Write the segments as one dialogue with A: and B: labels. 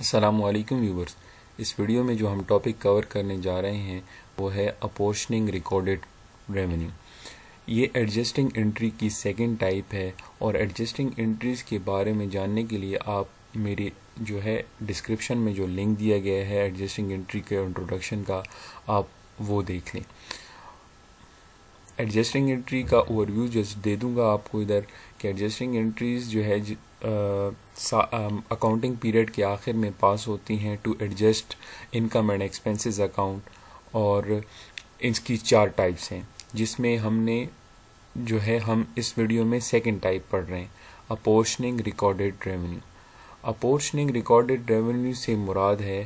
A: अस्सलामुअलैकुम व्यूवर्स। इस वीडियो में जो हम टॉपिक कवर करने जा रहे हैं वो है अपोर्शनिंग रिकॉर्डेड रेवेन्यू। ये एडजस्टिंग एंट्री की सेकंड टाइप है और एडजस्टिंग एंट्रीज़ के बारे में जानने के लिए आप मेरे जो है डिस्क्रिप्शन में जो लिंक दिया गया है एडजस्टिंग एंट्री के इंट्रोडक्शन का, आप वो देख लें। एडजस्टिंग एंट्री का ओवरव्यू जस्ट दे दूंगा आपको इधर कि एडजस्टिंग एंट्रीज़ जो है अकाउंटिंग पीरियड के आखिर में पास होती हैं to adjust income and expenses account, और इसकी 4 टाइप्स हैं जिसमें हमने जो है हम इस वीडियो में सेकंड टाइप पढ़ रहे हैं, apportioning recorded revenue. Apportioning recorded revenue से मुराद है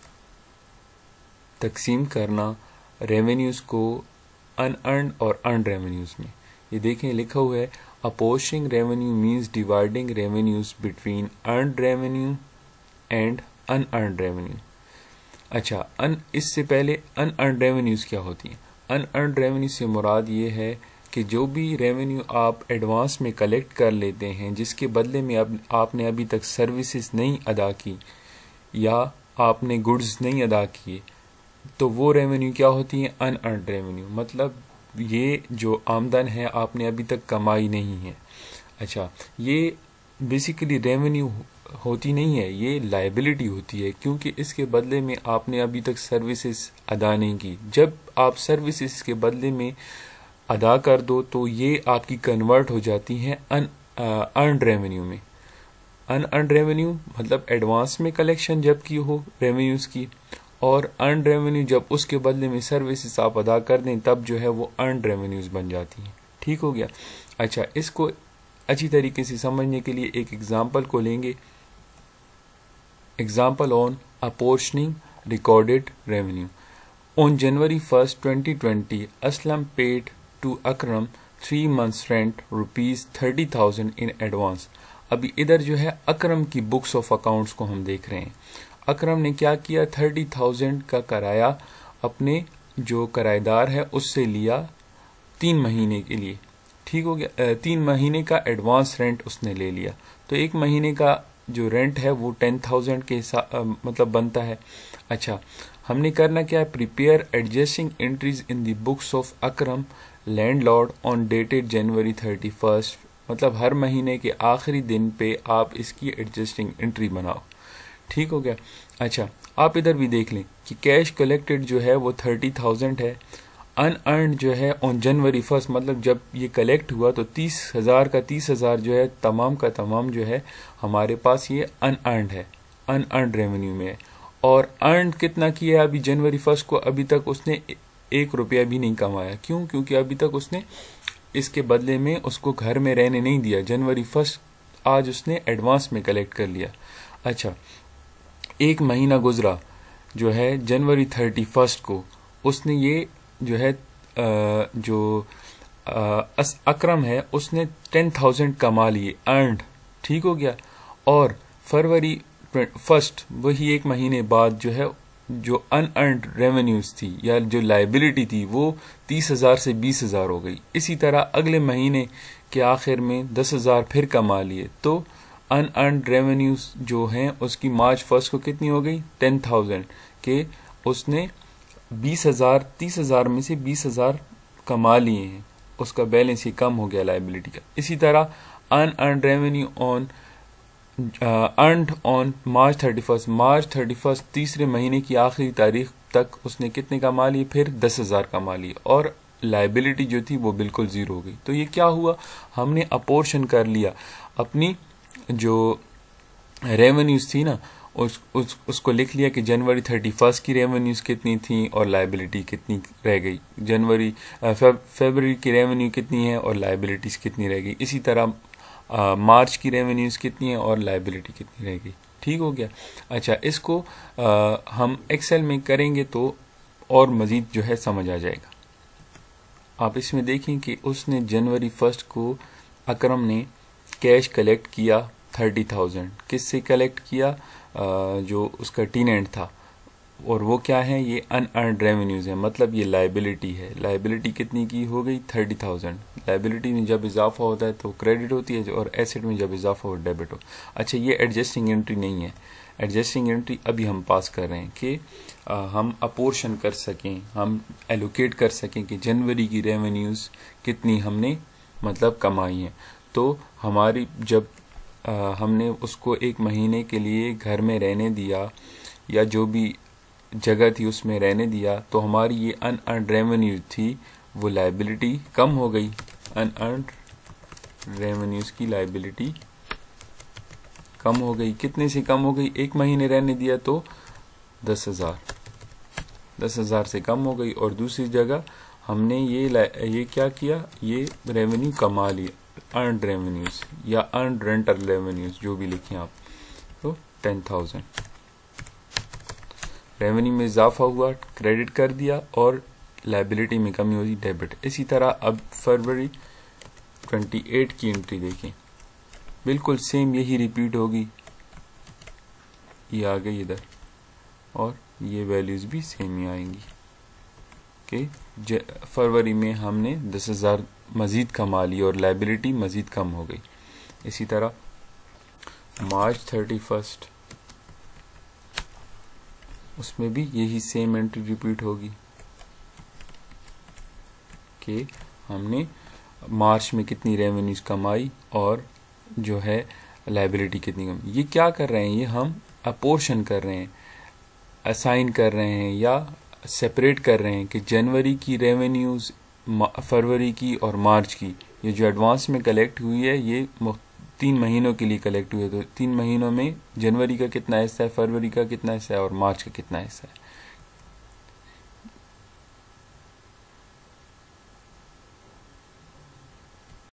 A: तकसीम करना रेवेन्यूज़ को अनअर्न्ड और अर्न्ड रेवेन्यूज़ में। ये देखें लिखा हुआ है apportioning revenue means dividing revenues between earned revenue and unearned revenue. अच्छा, इससे पहले अनअर्न्ड रेवेन्यूज़ क्या होती हैं? अनअर्न्ड रेवेन्यू से मुराद ये है कि जो भी रेवेन्यू आप एडवांस में कलेक्ट कर लेते हैं जिसके बदले में आपने अभी तक सर्विसेज नहीं अदा की या आपने गुड्स नहीं अदा किए, तो वो रेवेन्यू क्या होती है? Unearned revenue. मतलब ये जो आमदन है आपने अभी तक कमाई नहीं है। अच्छा, ये बेसिकली रेवेन्यू होती नहीं है, ये लायबिलिटी होती है क्योंकि इसके बदले में आपने अभी तक सर्विसेज अदा नहीं की। जब आप सर्विसेज के बदले में अदा कर दो तो ये आपकी कन्वर्ट हो जाती हैं अर्न्ड रेवेन्यू में। अनअर्न्ड रेवेन्यू मतलब एडवांस में कलेक्शन जब की हो रेवेन्यूज़ की, और अर्न्ड रेवेन्यू जब उसके बदले में सर्विसेज आप अदा कर दें तब जो है वो अर्न्ड रेवेन्यूज़ बन जाती हैं। ठीक हो गया। अच्छा, इसको अच्छी तरीके से समझने के लिए एक एग्जांपल को लेंगे। Example on apportioning recorded revenue. On January 1st, 2020, Aslam paid to Akram 3 months rent ₹30,000 in advance. अभी इधर जो है अकरम की बुक्स ऑफ अकाउंट्स को हम देख रहे हैं। अकरम ने क्या किया? 30,000 का किराया अपने जो किराएदार है उससे लिया 3 महीने के लिए। ठीक हो गया। 3 महीने का एडवांस रेंट उसने ले लिया, तो 1 महीने का जो रेंट है वो 10,000 के मतलब बनता है। अच्छा, हमने करना क्या है? Prepare adjusting entries in the books of Akram landlord on dated January 31st। मतलब हर महीने के आखिरी दिन पे आप इसकी एडजस्टिंग एंट्री बनाओ। ठीक हो गया। अच्छा, आप इधर भी देख लें कि कैश कलेक्टेड जो है वो 30,000 है। अनअर्न्ड जो है ऑन January 1st, मतलब जब ये कलेक्ट हुआ तो 30,000 का 30,000 जो है तमाम का तमाम जो है हमारे पास ये अनअर्न्ड है, अनअर्न्ड रेवेन्यू में है। और अर्न कितना किया अभी January 1st को? अभी तक उसने 1 रुपया भी नहीं कमाया। क्यों? क्योंकि अभी तक उसने इसके बदले में उसको घर में रहने नहीं दिया। January 1st आज उसने एडवांस में कलेक्ट कर लिया। अच्छा, 1 महीना गुजरा जो है January 31st को उसने ये जो है अकरम है उसने 10,000 कमा लिए अर्न्ड। ठीक हो गया। और February 1st वही 1 महीने बाद जो है जो अनअर्न्ड रेवेन्यूज थी या जो लायबिलिटी थी वो 30,000 से 20,000 हो गई। इसी तरह अगले महीने के आखिर में 10,000 फिर कमा लिए, तो अनअर्न्ड रेवेन्यूज जो हैं उसकी March 1st को कितनी हो गई? 10,000 के उसने 20,000 30,000 में से 20,000 कमा लिए हैं, उसका बैलेंस ही कम हो गया लायबिलिटी का। इसी तरह unearned revenue on earned on March 31st तीसरे महीने की आखिरी तारीख तक उसने कितने कमा लिए? फिर 10,000 कमा लिए, और लायबिलिटी जो थी वो बिल्कुल ज़ीरो हो गई। तो ये क्या हुआ? हमने अपोर्शन कर लिया अपनी जो रेवेन्यूज़ थी ना उसको लिख लिया कि January 31st की रेवेन्यूज़ कितनी थी और लायबिलिटी कितनी रह गई, फरवरी की रेवेन्यू कितनी है और लायबिलिटीज़ कितनी रह गई, इसी तरह मार्च की रेवेन्यूज़ कितनी है और लायबिलिटी कितनी रह गई। ठीक हो गया। अच्छा, इसको हम एक्सेल में करेंगे तो और मज़ीद जो है समझ आ जाएगा। आप इसमें देखें कि उसने January 1st को अकरम ने कैश कलेक्ट किया 30,000। किससे कलेक्ट किया? जो उसका टेनेंट था, और वो क्या है? ये अनअर्न्ड रेवेन्यूज़ है, मतलब ये लायबिलिटी है। लायबिलिटी कितनी की हो गई? 30,000। लायबिलिटी में जब इजाफा होता है तो क्रेडिट होती है और एसेट में जब इजाफा हो डेबिट हो। अच्छा, ये एडजस्टिंग एंट्री नहीं है, एडजस्टिंग एंट्री अभी हम पास कर रहे हैं कि हम अपोर्शन कर सकें, हम एलोकेट कर सकें कि जनवरी की रेवेन्यूज़ कितनी हमने मतलब कमाई है। तो हमारी जब हमने उसको एक महीने के लिए घर में रहने दिया या जो भी जगह थी उसमें रहने दिया, तो हमारी ये अनअर्न्ड रेवेन्यू थी वो लायबिलिटी कम हो गई। अनअर्न्ड रेवेन्यूज की लायबिलिटी कम हो गई। कितने से कम हो गई? एक महीने रहने दिया तो 10,000 से कम हो गई। और दूसरी जगह हमने ये क्या किया, ये रेवेन्यू कमा लिया, अर्नड रेवेन्यूज या अर्नड रेंटल रेवेन्यूज जो भी लिखें आप, तो 10,000 रेवेन्यू में इजाफा हुआ, क्रेडिट कर दिया, और लायबिलिटी में कमी हुई, डेबिट। इसी तरह अब फरवरी 28 की एंट्री देखें, बिल्कुल सेम यही रिपीट होगी। ये आ गई इधर और ये वैल्यूज भी सेम ही आएंगी कि फरवरी में हमने 10,000 मजीद कमा ली और लायबिलिटी मजीद कम हो गई। इसी तरह मार्च 31 उसमें भी यही सेम एंट्री रिपीट होगी कि हमने मार्च में कितनी रेवेन्यूज कमाई और जो है लायबिलिटी कितनी कम। ये क्या कर रहे हैं, ये हम अपोर्शन कर रहे हैं, असाइन कर रहे हैं या सेपरेट कर रहे हैं कि जनवरी की रेवेन्यूज फरवरी की और मार्च की, ये जो एडवांस में कलेक्ट हुई है ये 3 महीनों के लिए कलेक्ट हुई है। तो 3 महीनों में जनवरी का कितना हिस्सा है, फरवरी का कितना हिस्सा है और मार्च का कितना हिस्सा है।